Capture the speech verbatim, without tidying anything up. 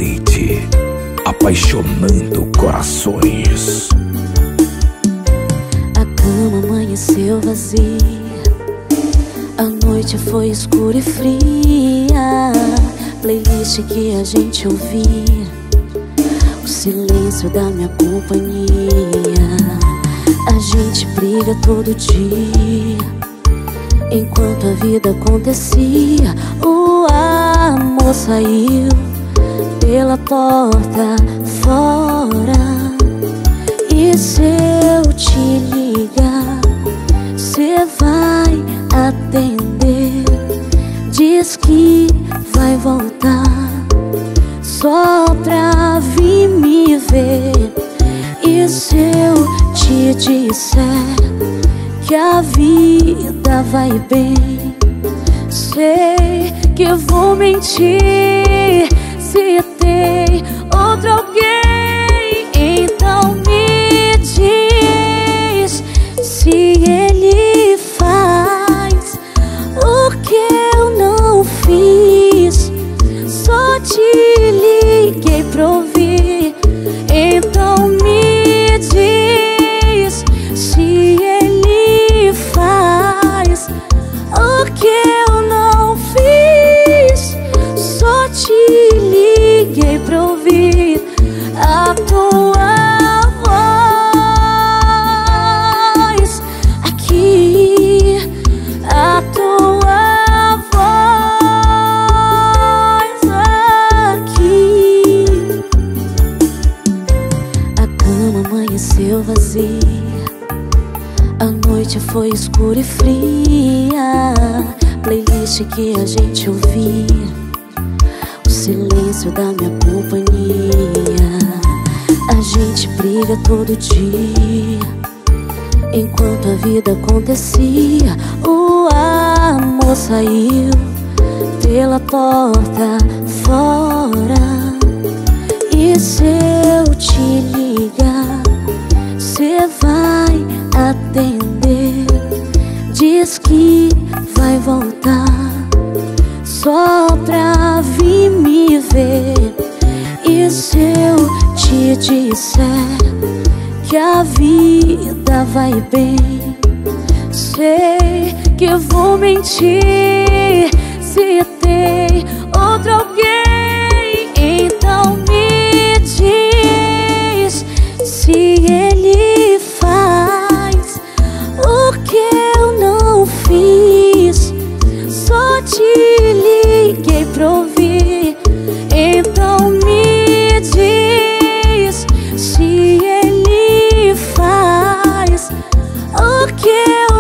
Leite, apaixonando corações. A cama amanheceu vazia, a noite foi escura e fria. Playlist que a gente ouvia, o silêncio da minha companhia. A gente briga todo dia, enquanto a vida acontecia. O amor saiu pela porta fora. E se eu te ligar, cê vai atender. Diz que vai voltar só pra vir me ver. E se eu te disser que a vida vai bem, sei que eu vou mentir. Se tem outro alguém, então me diz se ele faz o que eu não fiz. Só te liguei pra ouvir, então me diz se ele faz o que eu não fiz. Só te liguei pra ouvir a tua voz aqui, a tua voz aqui. A cama amanheceu vazia, a noite foi escura e fria. Playlist que a gente ouvia, o silêncio da minha companhia. A gente briga todo dia, enquanto a vida acontecia. O amor saiu pela porta fora. E se eu te ligar, cê vai atender. Diz que vai voltar só pra vir me ver. E se eu te disser que a vida vai bem, sei que eu vou mentir. Se tem outro alguém, então me diz se ele faz o que eu não fiz. Só te liguei pra ouvir, então me diz se ele faz o que eu